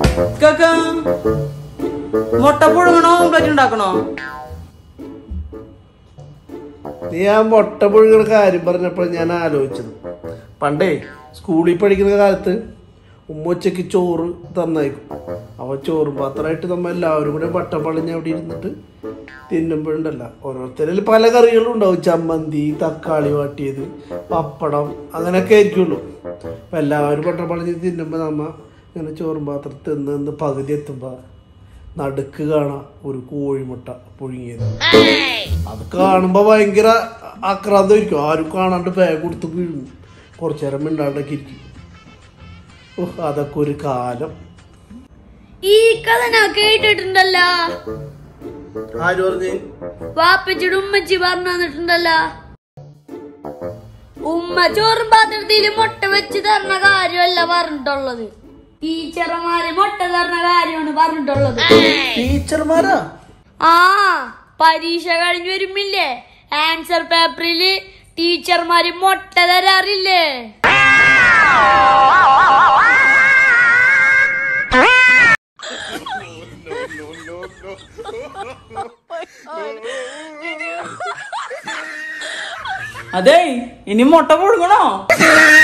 മുട്ട പുഴുങ്ങണോ ഓംലെറ്റ് ഉണ്ടാക്കണോ? നീ ആ മുട്ട പുഴുങ്ങണ കാര്യം പറഞ്ഞപ്പോൾ ഞാൻ ആലോചിച്ചത്, പണ്ടേ സ്കൂളിൽ പഠിക്കുന്ന കാലത്ത് ഉമ്മച്ചയ്ക്ക് ചോറ് തന്നേക്കും. അവ ചോറും പാത്രമായിട്ട് നമ്മൾ എല്ലാവരും കൂടെ വട്ടം പളിഞ്ഞ് അവിടെ ഇരുന്നിട്ട് തിന്നുമ്പോഴുണ്ടല്ല, ഓരോരുത്തരിൽ പല കറികളും ഉണ്ടാവും. ചമ്മന്തി, തക്കാളി വാട്ടിയത്, പപ്പടം, അങ്ങനെയൊക്കെ ആയിരിക്കുള്ളൂ. അപ്പം എല്ലാവരും വട്ടം പളിഞ്ഞ് തിന്നുമ്പോൾ നമ്മ ഇങ്ങനെ ചോറും പാത്രത്തിൽ നിന്ന് പകുതി എത്തുമ്പോൾ നടുക്ക് കാണാം ഒരു കോഴിമുട്ട പുഴുങ്ങിയത്. അത് കാണുമ്പോൾ ഭയങ്കര ആക്രാന്തമായിരിക്കും. ആരും കാണാണ്ട് ബാഗ് കൊടുത്ത് വീഴും, കുറച്ചു നേരം മിണ്ടാണ്ടൊക്കെ ഇരിക്കും. അതൊക്കെ ഒരു കാലം. ഈ കഥ ഞാൻ കേട്ടിട്ടുണ്ടല്ലോ. ആര് പറഞ്ഞു? വാപ്പച്ചിയുടെ ഉമ്മച്ചി പറഞ്ഞു തന്നിട്ടുണ്ടല്ലോ. ഉമ്മ ചോറും പാത്രത്തില് മുട്ട വെച്ച് തരണ കാര്യമല്ല പറഞ്ഞിട്ടുള്ളത്, ടീച്ചർമാര് മുട്ട തരണ കാര്യമാണ് പറഞ്ഞിട്ടുള്ളത്. ടീച്ചർമാരാ? ആ, പരീക്ഷ കഴിഞ്ഞ് വരുമ്പില്ലേ ആൻസർ പേപ്പറില് ടീച്ചർമാര് മുട്ട തരാറില്ലേ? അതെ, ഇനി മുട്ട പുഴുങ്ങണോ?